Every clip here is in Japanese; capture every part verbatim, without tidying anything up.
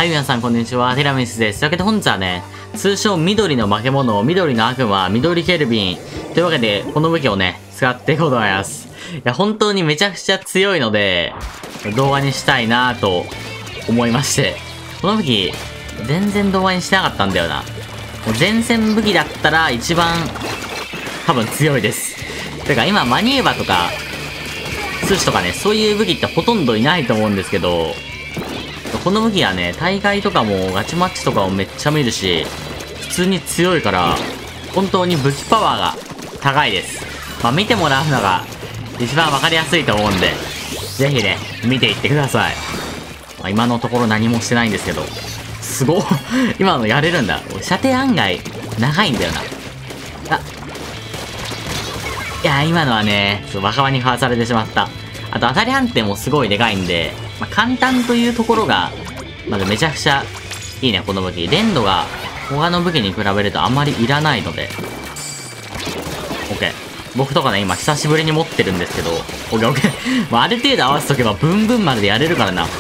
はい、皆さんこんにちは。ティラミスです。というわけで本日はね、通称緑の化け物、緑の悪魔、緑ケルビン。というわけで、この武器をね、使っていこうと思います。いや、本当にめちゃくちゃ強いので、動画にしたいなぁと思いまして。この武器、全然動画にしてなかったんだよな。もう前線武器だったら一番、多分強いです。てか今、マニューバとか、寿司とかね、そういう武器ってほとんどいないと思うんですけど、この武器はね、大会とかもガチマッチとかもめっちゃ見るし、普通に強いから、本当に武器パワーが高いです。まあ見てもらうのが一番わかりやすいと思うんで、ぜひね、見ていってください。まあ、今のところ何もしてないんですけど、すごっ今のやれるんだ。射程案外長いんだよな。あ、いや、今のはね、若葉にかわされてしまった。あと当たり判定もすごいでかいんで、まあ、簡単というところが、まずめちゃくちゃいいね、この武器。連度が他の武器に比べるとあんまりいらないので。OK。僕とかね、今久しぶりに持ってるんですけど、OK、OK。まあ、ある程度合わせとけばブンブン丸でやれるからな。うわ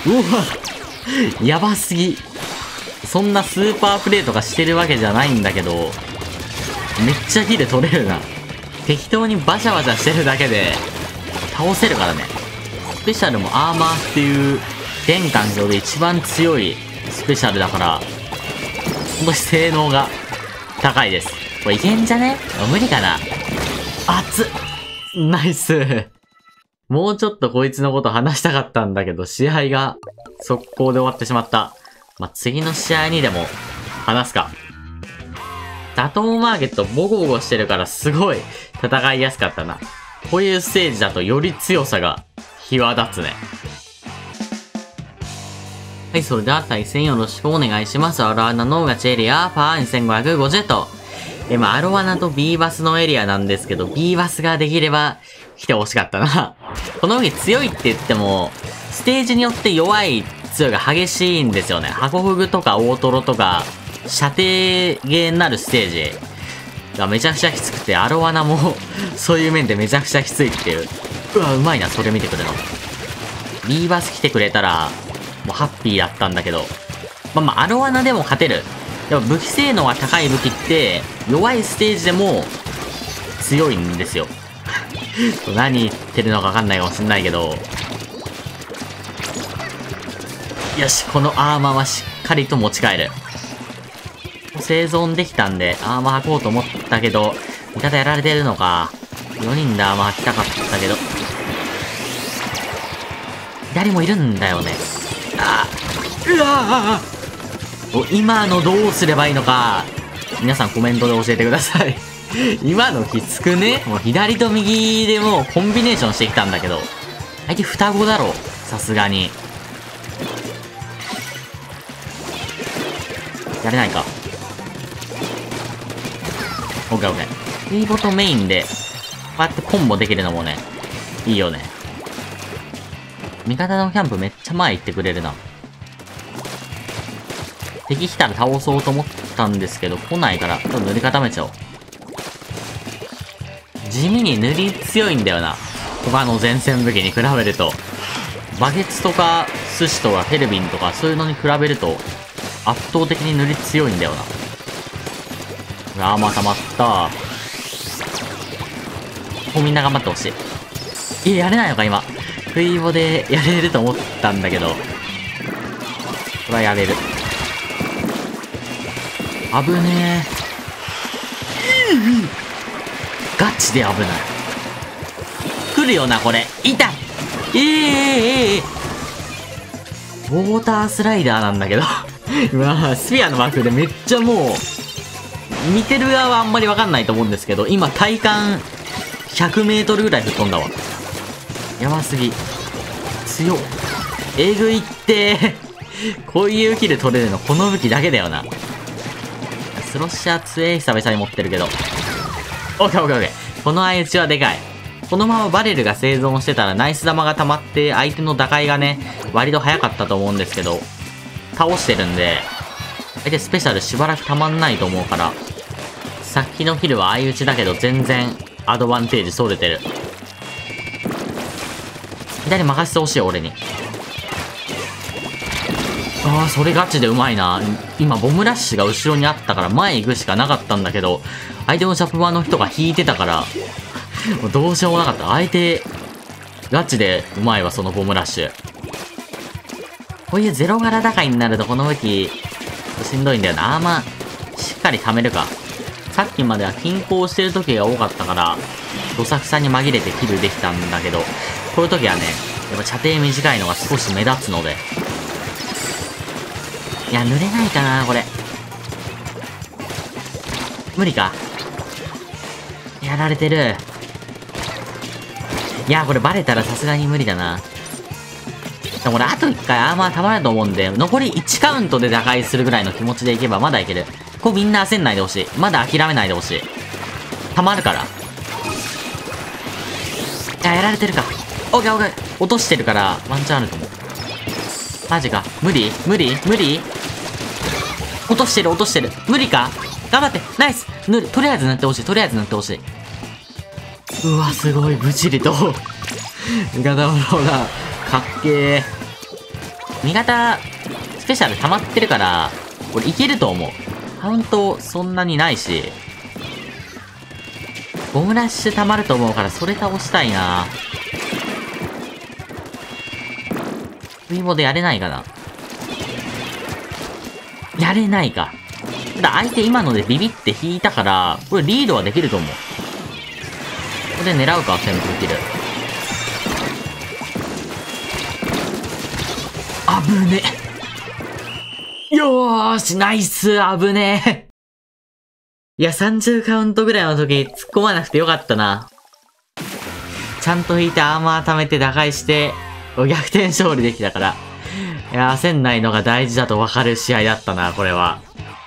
やばすぎ。そんなスーパープレイとかしてるわけじゃないんだけど、めっちゃヒル取れるな。適当にバシャバシャしてるだけで、倒せるからね。スペシャルもアーマーっていう現環境で一番強いスペシャルだから、ほんとに性能が高いです。これいけんじゃね？無理かな？熱っ！ナイス。もうちょっとこいつのこと話したかったんだけど、試合が速攻で終わってしまった。まあ、次の試合にでも話すか。打倒マーケットボコボコしてるからすごい戦いやすかったな。こういうステージだとより強さが際立つね。はい、それでは対戦よろしくお願いします。アロワナのガチエリア、パーにせんごひゃくごじゅうと。え、まあ、アロワナとビーバスのエリアなんですけど、ビーバスができれば来てほしかったな。この武器強いって言っても、ステージによって弱い強いが激しいんですよね。ハコフグとか大トロとか、射程ゲーになるステージがめちゃくちゃきつくて、アロワナもそういう面でめちゃくちゃきついっていう。うわ、うまいな、それ見てくれるの。ビーバス来てくれたら、もうハッピーだったんだけど。まあまあ、アロワナでも勝てる。でも武器性能が高い武器って、弱いステージでも強いんですよ。何言ってるのかわかんないかもしんないけど。よし、このアーマーはしっかりと持ち帰る。生存できたんで、アーマー履こうと思ったけど、味方やられてるのか。よにんでアーマー履きたかったけど。左もいるんだよね。ああ、うわぁ今のどうすればいいのか、皆さんコメントで教えてください。今のきつくね？もう左と右でもうコンビネーションしてきたんだけど。相手双子だろ。さすがに。やれないか。オッケーオッケー。リーボとメインで、こうやってコンボできるのもね、いいよね。味方のキャンプめっちゃ前行ってくれるな。敵来たら倒そうと思ったんですけど、来ないから、ちょっと塗り固めちゃおう。地味に塗り強いんだよな。他の前線武器に比べると。バケツとか、寿司とか、フェルビンとか、そういうのに比べると、圧倒的に塗り強いんだよな。アーマー溜まった。もうみんな頑張ってほしい。いや、やれないのか、今。フイボでやれると思ったんだけど。これはやれる。危ねえ。ガチで危ない。来るよな、これ。いたえええええウォータースライダーなんだけど。今、スフィアの枠でめっちゃもう、見てる側はあんまりわかんないと思うんですけど、今体感ひゃくメートルぐらい吹っ飛んだわ。やばすぎ。強っ。えぐいって。こういうキル取れるのこの武器だけだよな。スロッシャー強い久々に持ってるけど。オッケーオッケーオッケー。この相打ちはでかい。このままバレルが生存してたらナイス玉が溜まって相手の打開がね、割と早かったと思うんですけど、倒してるんで、相手スペシャルしばらく溜まんないと思うから、さっきのキルは相打ちだけど全然アドバンテージ取れてる。左任せてほしい、俺に。 ああ、それガチでうまいな。今、ボムラッシュが後ろにあったから前行くしかなかったんだけど、相手のジャンプ版の人が引いてたから、もうどうしようもなかった。相手、ガチでうまいわ、そのボムラッシュ。こういうゼロ柄高いになるとこの武器、しんどいんだよな。あーまあ、しっかり貯めるか。さっきまでは均衡してる時が多かったから、どさくさに紛れてキルできたんだけど、こういう時はね、やっぱ射程短いのが少し目立つので。いや、濡れないかな、これ。無理か。やられてる。いや、これバレたらさすがに無理だな。でも俺、あといっかいアーマー溜まると思うんで、残りいちカウントで打開するぐらいの気持ちでいけばまだいける。こうみんな焦んないでほしい。まだ諦めないでほしい。溜まるから。いや、やられてるか。オッケーオッケー。落としてるから、ワンチャンあると思う。マジか。無理無理無理落としてる落としてる。無理か。頑張って。ナイス。塗る。とりあえず塗ってほしい。とりあえず塗ってほしい。うわ、すごい。ブチリと。ガダブローだ。かっけー。味方、スペシャル溜まってるから、これいけると思う。カウントそんなにないし。ボムラッシュ溜まると思うから、それ倒したいな。フリボでやれないかな。やれないか。ただ相手今のでビビって引いたから、これリードはできると思う。ここで狙うか、潜伏キル。あぶね。よーし、ナイス、あぶね。いや、さんじゅうカウントぐらいの時、突っ込まなくてよかったな。ちゃんと引いてアーマー貯めて打開して、逆転勝利できたから。いや、焦んないのが大事だと分かる試合だったな、これは。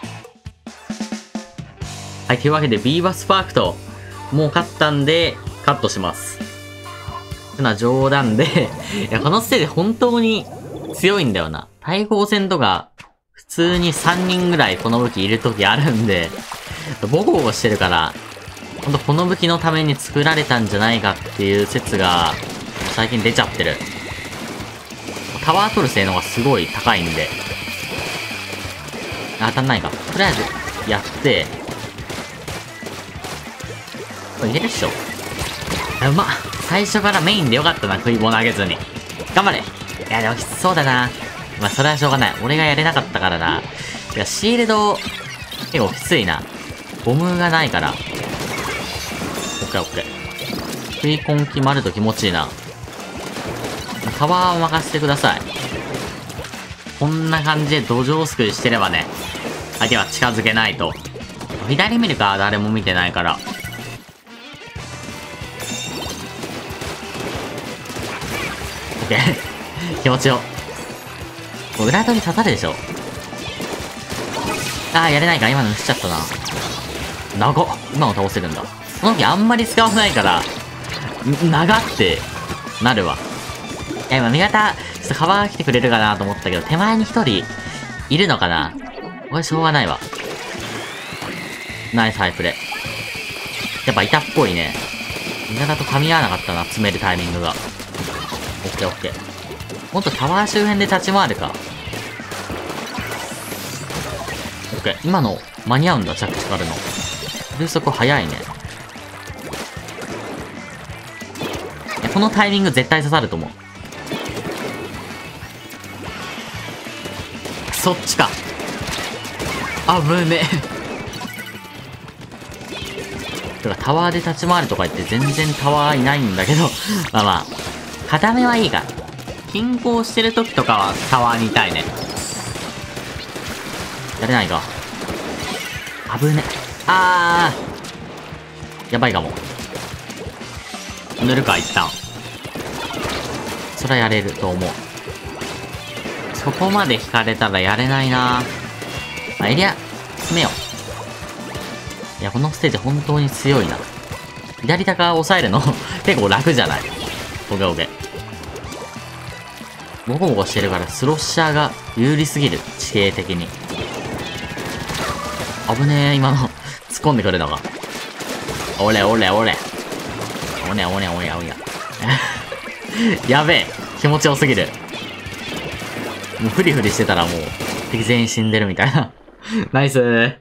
はい、というわけで、ビーバスパークと、もう勝ったんで、カットします。ってのは冗談で、いや、このステージ本当に強いんだよな。対抗戦とか、普通にさんにんぐらいこの武器いる時あるんで、ボコボコしてるから、ほんとこの武器のために作られたんじゃないかっていう説が、最近出ちゃってる。タワー取る性能がすごい高いんで。当たんないか。とりあえず、やって、これいけるっしょ。うまっ。最初からメインでよかったな、食い棒投げずに。頑張れ。いや、でもきつそうだな。まあ、それはしょうがない。俺がやれなかったからな。いや、シールド、結構きついな。ボムがないから。オッケーオッケー。食い込ん決まると気持ちいいな。タワーを任せてください。こんな感じで土壌すくいしてればね、相手は近づけないと。左見るか誰も見てないから。オッケー。気持ちよ。裏取り刺さるでしょ。ああ、やれないか。今の抜しちゃったな。長っ。今の倒せるんだ。この時あんまり使わないから、長ってなるわ。いや、今、味方、ちょっとカバーが来てくれるかなと思ったけど、手前に一人、いるのかな。これしょうがないわ。ナイスハイプレ。やっぱ板っぽいね。味方と噛み合わなかったな、詰めるタイミングが。オッケーオッケー。もっとタワー周辺で立ち回るか。オッケー。今の、間に合うんだ、着地からの。風速早いね。いや、このタイミング絶対刺さると思う。そっちか。あぶねえ。てか、タワーで立ち回るとか言って全然タワーいないんだけど、まあまあ、片目はいいから。均衡してる時とかはタワーにいたいね。やれないか。あぶね。あー。やばいかも。塗るか、一旦。それはやれると思う。そこまで引かれたらやれないな。あ、エリア、詰めよう。いや、このステージ本当に強いな。左高を抑えるの結構楽じゃない？オッケーオッケー。ボコボコしてるからスロッシャーが有利すぎる。地形的に。危ねえ、今の。突っ込んでくるのが。おれおれおれ。おねおねおやおや。やべえ。気持ちよすぎる。 もうフリフリしてたらもう、敵全員死んでるみたいな。ナイスー。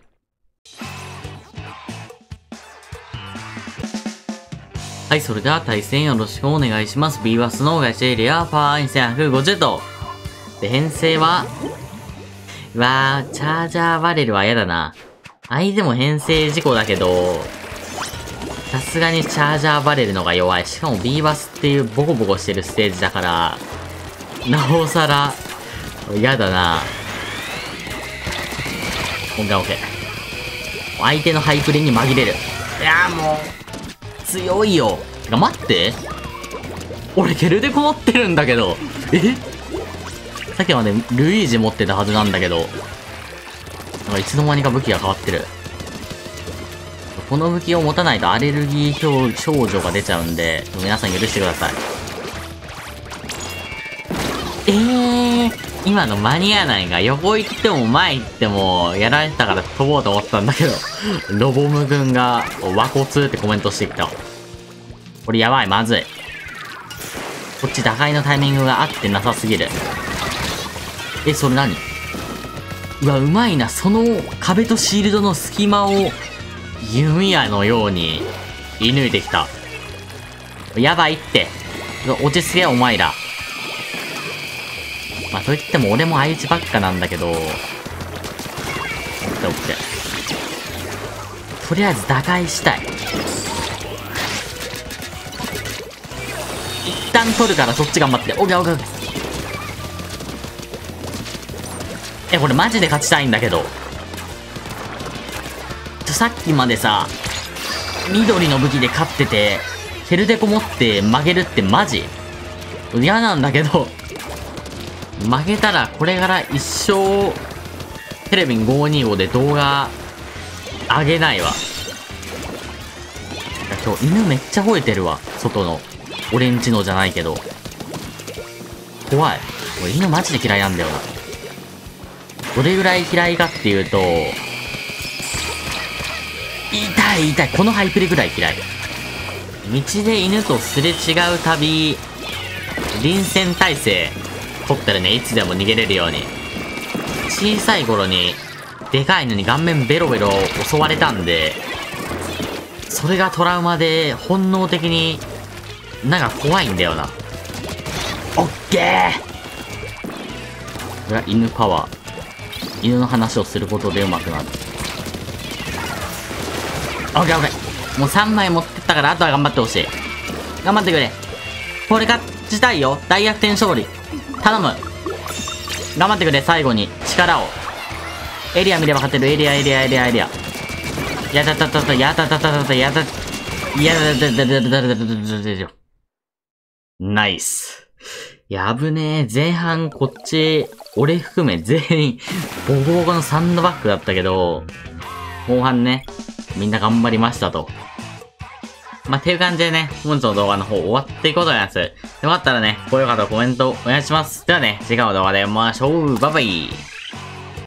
はい、それでは対戦よろしくお願いします。ビーバスのガチエリア、パワーせんひゃくごじゅうと。で、編成は、うわー、チャージャーバレルは嫌だな。相手も編成事故だけど、さすがにチャージャーバレルのが弱い。しかもビーバスっていうボコボコしてるステージだから、なおさら、嫌だな。オッケーオッケー。相手のハイプレに紛れる。いやーもう、強いよ。てか待って。俺ケルデコ持ってるんだけど。えさっきまでルイージ持ってたはずなんだけど。なんかいつの間にか武器が変わってる。この武器を持たないとアレルギー症状が出ちゃうんで、皆さん許してください。えー、今の間に合わないが、横行っても前行ってもやられたから飛ぼうと思ったんだけど、ロボム軍が和骨ってコメントしてきた。これやばい、まずい。こっち打開のタイミングが合ってなさすぎる。え、それ何？うわ、うまいな。その壁とシールドの隙間を弓矢のように射抜いてきた。やばいって。落ち着け、お前ら。まあ、と言っても俺も相打ちばっかなんだけど。オッケーオッケー。とりあえず打開したい。一旦取るからそっち頑張って。オッケーオッケーオッケー。え、これマジで勝ちたいんだけど。ちょ、さっきまでさ、緑の武器で勝ってて、ヘルデコ持って負けるってマジ嫌なんだけど。負けたらこれから一生、テレビごひゃくにじゅうごで動画、上げないわ。今日犬めっちゃ吠えてるわ。外の。俺んちのじゃないけど。怖い。俺犬マジで嫌いなんだよな。どれぐらい嫌いかっていうと、痛い痛い。このハイプレぐらい嫌い。道で犬とすれ違うたび、臨戦態勢取ったらね、いつでも逃げれるように。小さい頃に、でかいのに顔面ベロベロ襲われたんで、それがトラウマで本能的になんか怖いんだよな。オッケー。これは犬パワー。犬の話をすることで上手くなる。オッケーオッケー。もうさんまい持ってったからあとは頑張ってほしい。頑張ってくれ。これ勝ちたいよ。大逆転勝利。頼む。頑張ってくれ。最後に力を。エリア見れば勝てる。エリアエリアエリアエリア。やだたたた、やだたたたた、やだ、やだだだだだだだだだだ。ナイス。やぶねえ。前半こっち、俺含め全員、ボコボコのサンドバッグだったけど、後半ね、みんな頑張りましたと。まあ、っていう感じでね、本日の動画の方終わっていこうと思います。よかったらね、高評価とコメントお願いします。ではね、次回の動画でお会いしましょう。バイバイ。